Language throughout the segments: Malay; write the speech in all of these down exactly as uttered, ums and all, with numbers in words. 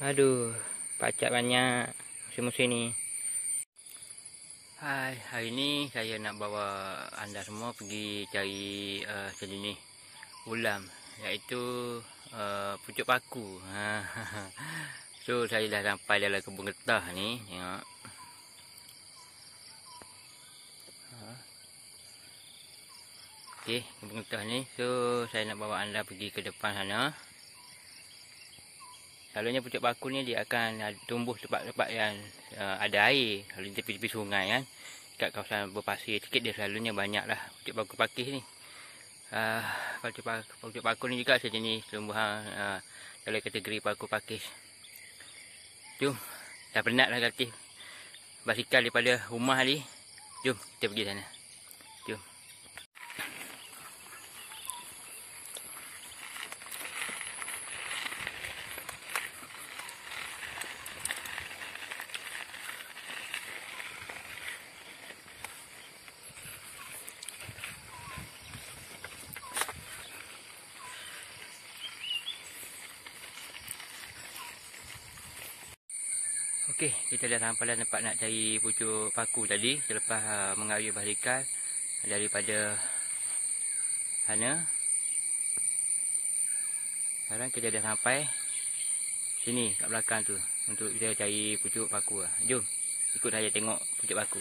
Aduh, pacak banyak musim-musim ni. Hai, hari ni saya nak bawa anda semua pergi cari uh, sejenis ulam, iaitu uh, pucuk paku. So saya dah sampai dalam kebun getah ni, tengok. Okey, kebun getah ni. So saya nak bawa anda pergi ke depan sana. Selalunya pucuk paku ni dia akan tumbuh tempat-tempat yang uh, ada air, selalunya tepi-tepi sungai kan. Kat kawasan berpasir sikit dia selalunya banyaklah pucuk paku pakis ni. Uh, pucuk paku, pucuk paku ni juga sejenis tumbuhan uh, dalam kategori paku pakis. Jom, dah penat dah kaki basikal daripada rumah ni. Jom kita pergi sana. Jom. Okey, kita dah sampai dah tempat nak cari pucuk paku tadi selepas uh, mengayuh basikal daripada sana. Sekarang kita dah sampai sini kat belakang tu untuk kita cari pucuk paku. Jom ikut saya tengok pucuk paku.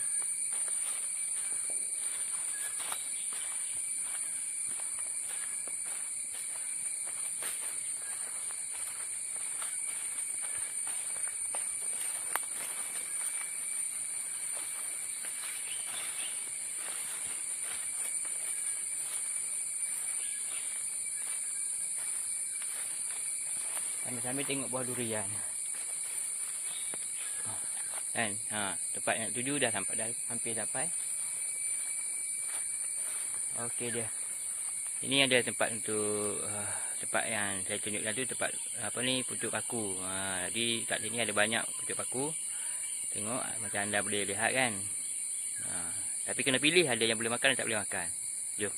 Sambil-sambil tengok buah durian. Kan? Ha, tempat yang tuju dah sampai dah hampir sampai. Okey dia. Ini ada tempat untuk uh, tempat yang saya tunjukkan tu, tempat apa ni, pucuk paku. Ha, jadi kat sini ada banyak pucuk paku. Tengok macam anda boleh lihat kan. Ha, tapi kena pilih, ada yang boleh makan dan tak boleh makan. Jom.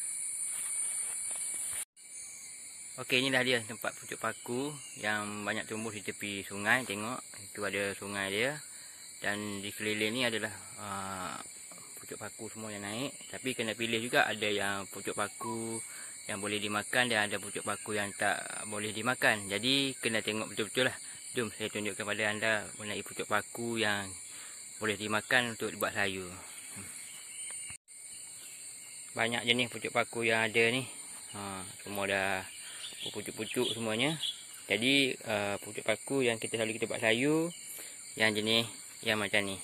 Okey, inilah dia tempat pucuk paku yang banyak tumbuh di tepi sungai. Tengok, itu ada sungai dia. Dan di keliling ni adalah uh, pucuk paku semua yang naik. Tapi kena pilih juga, ada yang pucuk paku yang boleh dimakan dan ada pucuk paku yang tak boleh dimakan. Jadi kena tengok betul-betul lah. Jom saya tunjukkan kepada anda mengenai pucuk paku yang boleh dimakan untuk dibuat sayur. Banyak jenis pucuk paku yang ada ni. Ha, semua dah pucuk-pucuk semuanya. Jadi uh, pucuk paku yang kita selalu kita buat sayur yang jenis yang macam ni.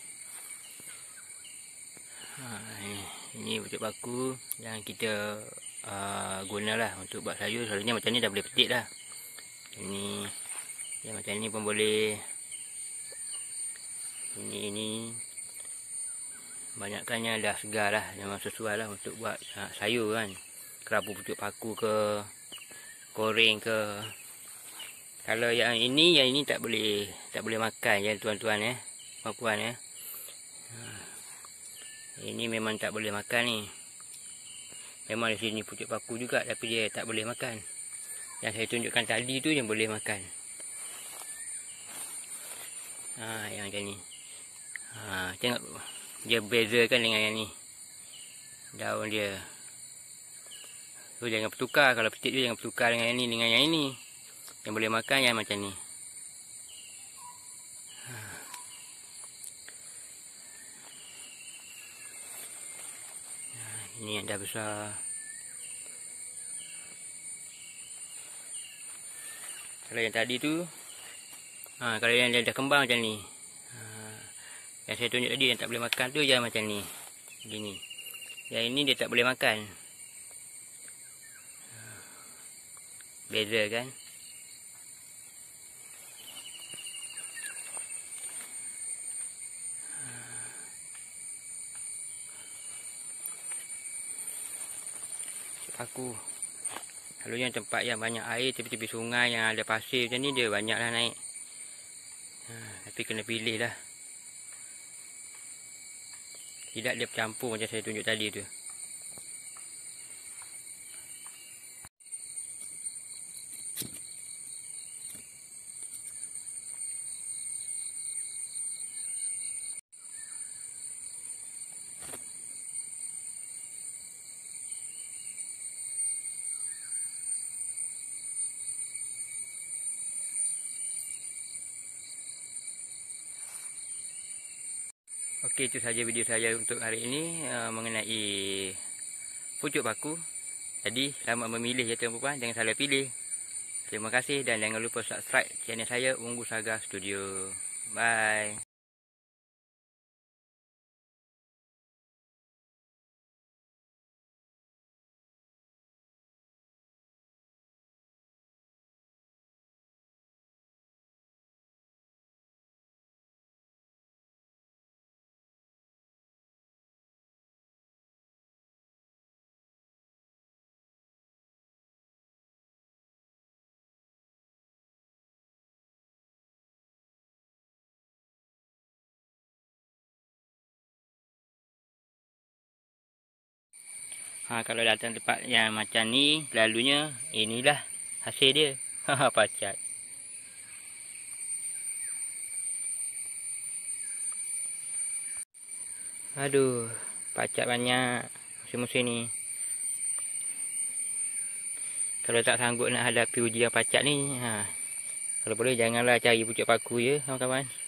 Ha, ini, ini pucuk paku yang kita uh, gunalah untuk buat sayur. Selalunya macam ni dah boleh petik dah. Ini yang macam ni pun boleh. Ini ini banyakkannya dah segar lah, memang sesuai lah untuk buat uh, sayur kan. Kerabu pucuk paku ke, goreng ke. Kalau yang ini, yang ini tak boleh, tak boleh makan ya tuan-tuan ya, puan-puan ya. Ini memang tak boleh makan ni. Memang di sini pucuk paku juga, tapi dia tak boleh makan. Yang saya tunjukkan tadi tu yang boleh makan. Ha, yang macam ni. Ha, tengok dia bezakan dengan yang ni. Daun dia. So jangan bertukar, kalau petik tu jangan bertukar dengan yang ni dengan yang ini. Yang boleh makan yang macam ni. Ini yang dah besar. Kalau yang tadi tu, ha, kalau yang dah kembang macam ni. Ha, yang saya tunjuk tadi yang tak boleh makan tu yang macam ni. Gini. Yang ini dia tak boleh makan. Beza kan? Paku. Selalunya tempat yang banyak air, tepi-tepi sungai yang ada pasir macam ni dia banyaklah naik. Ha, tapi kena pilih lah. Tidak dia bercampur macam saya tunjuk tadi tu. Okey, itu saja video saya untuk hari ini uh, mengenai pucuk paku. Jadi selamat memilih ya tuan-puan, jangan salah pilih. Terima kasih dan jangan lupa subscribe channel saya Unggu Saga Studio. Bye. Ha, kalau datang tempat yang macam ni, lalunya inilah hasil dia. Ha, pacat. Aduh, pacat banyak musim-musim ni. Kalau tak sanggup nak hadapi ujian pacat ni, ha, kalau boleh janganlah cari pucuk paku ya, kawan-kawan.